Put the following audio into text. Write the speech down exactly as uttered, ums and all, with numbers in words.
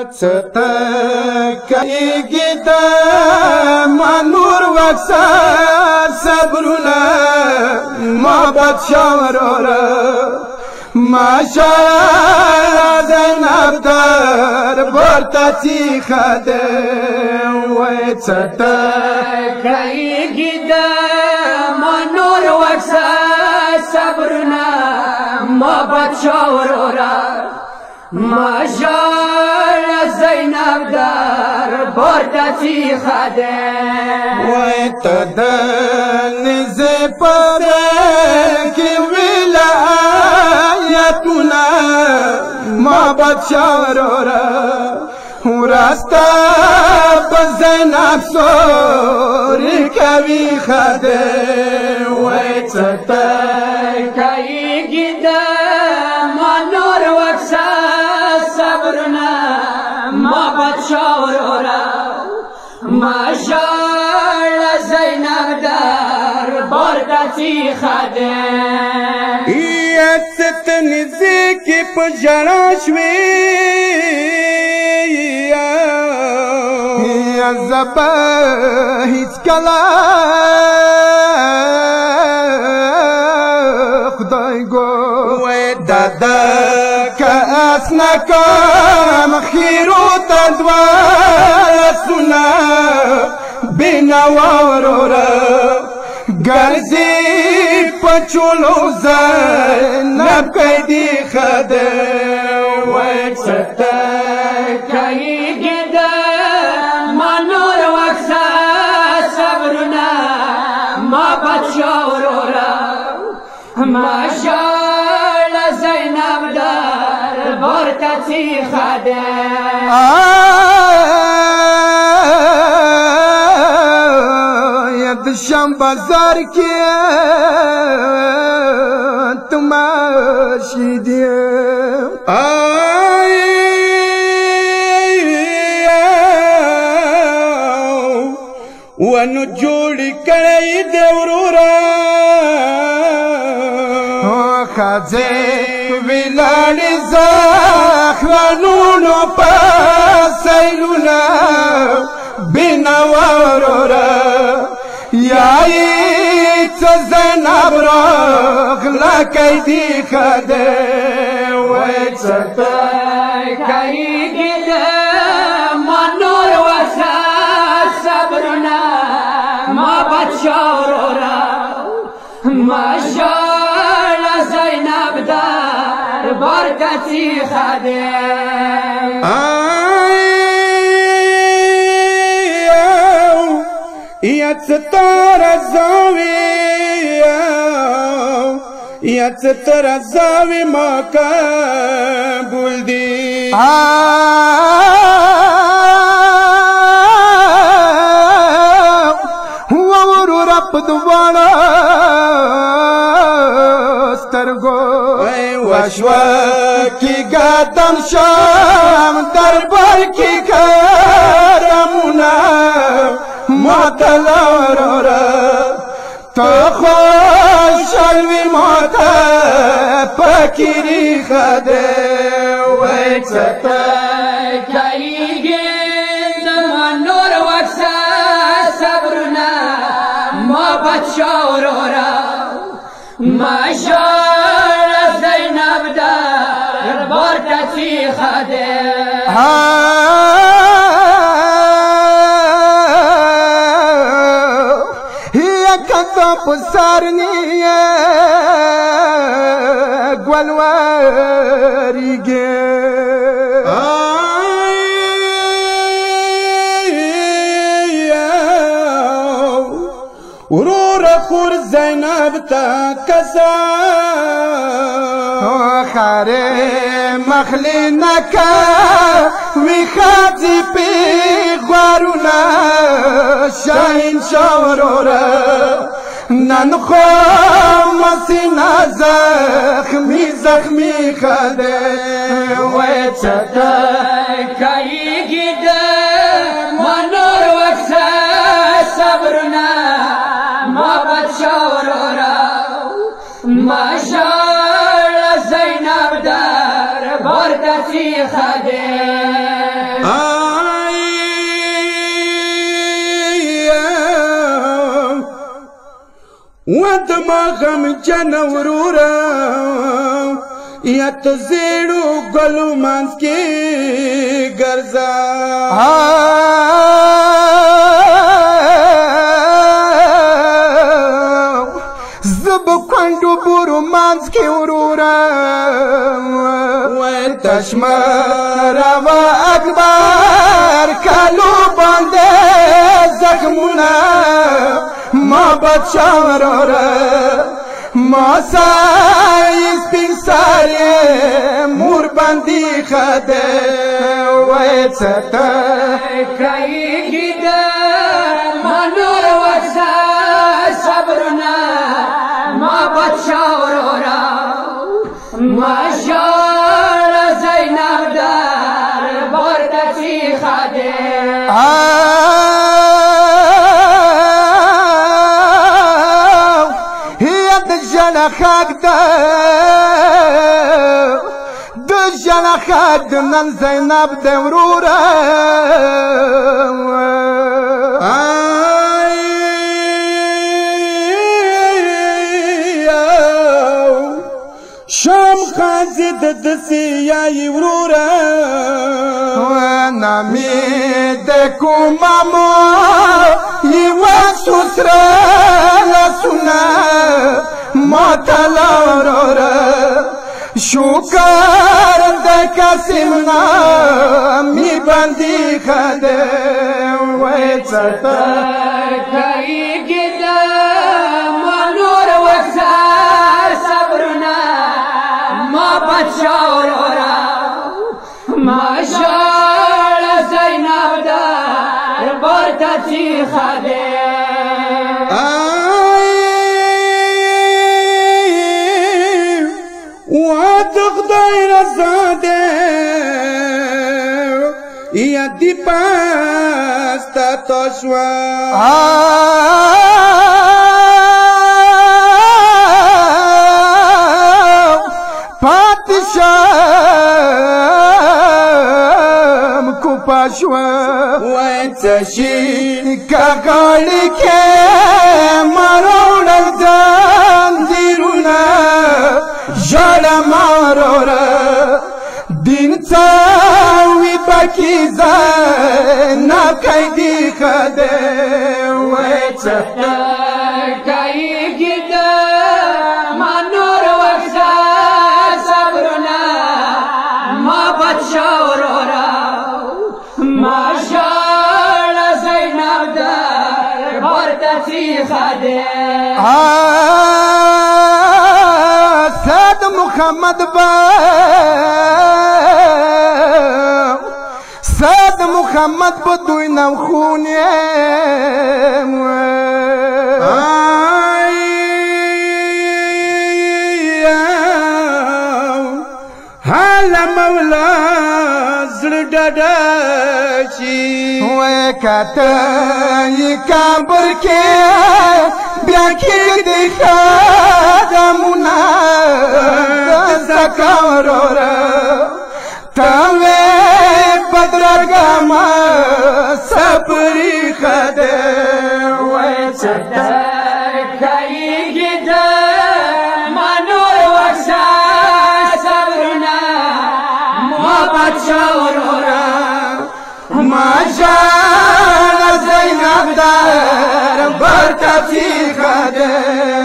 څه کېږي د منور وکسه صبرونه محبت شاوروره ماشاءالله زینب در برته چیخه ده وای څه کېږي د منور وکسه صبرونه محبت شاوروره ماشاءالله زینب در برته چیخه ده وای ته د نزه پره کې ولایتونه محبت شاوروره ورسته په زینب سوري کوي خده وای څه کېږي د منور وکسه صبرونه محبت شاوروره ماشاءالله زینب در برته چیخه ده ست نزدې کې په ژړا شوې زه به هېڅکله خدای ګو وای دادا که اس نه کم خیرو ته دوه اسونه بېنوا وروره ګرځي پچولو زینب قیدی خده وای څه کېږي د منور وکسه صبرونه محبت شاوروره ماشاءالله زینب در برته چیخه ده شام بازار کې تماشې دي ونو جوړې کړی دی وروره ښځې ولاړې زخرانونو په سیلونه بېنوا وروره یای څه زینب راغله قیدي خده وای څه کېږي د منور وکسه صبرونه محبت شاوروره ماشاءالله زینب در برته چیخه ده یا ستاره زاوی یا ستاره زاوی ما قبول دی هو ورورا په دواړه سترګو وشوه کې ګدم شام دربار کې کرمونه ماتلا وروره ته خوشحالوي ماته فکري خده وای څه کېږي د منور وکسه صبرونه محبت شاوروره ماشاءالله زینب در برته چیخه ده کتا پسارنی گلواریگی ورور خور زینب تا کسا خاره مخلی نکا وی خادی پی غوارونا شاین شاوروره نن خو مسینا زخمی زخمی خده وای څه کېږي د منور وکسه صبرونه محبت شاوروره ماشاءالله زینب در برته چیخه ده دما غم جن ورورا یا تو زیڑو گلو مانس کی گرزا زب کنڈو بورو مانس کی ورورا تشمر و اکبر کلو بانده زخمونا ما بچارورا ما سایز پین ساری مور بندی خده وید ستا کئی گیده منور وکسا صبرنا ما بچارورا ما شار زینب در بردتی خده خاک دا د جنا خاک د نن زینب د ورورا شام خان زد دسی یا ورورا نامی د کومامو یو سوسرا لسنا ماتلارورا شکر د قسمنا می بندی خده وای چتا کئی گیده منور وکسا صبرنا ما بچارورا ما شال زینب در بردتی خده واتخدای رزاده یا دی پاستا توشوا پاتشام کو پاشوا وانتشی کاغالی که مرون الدان دیرونا جالا مارورا دین تاوی پاکیزا ناکای دی خده ویچا کئی گیده منور وکسا صبرنا ما بچارورا ما شال زینب در بردتی خده محمد با سید محمد بدوی نو خونی حال مولا زر داداشی وی کتای کابر کے بیاکی دیخا دمونا زکارورا تاوی بدرگاما سپری خده وی چتا کئی گیده منور وکسا صبرنا ما بچارورا ما جان زینب در برتفی خده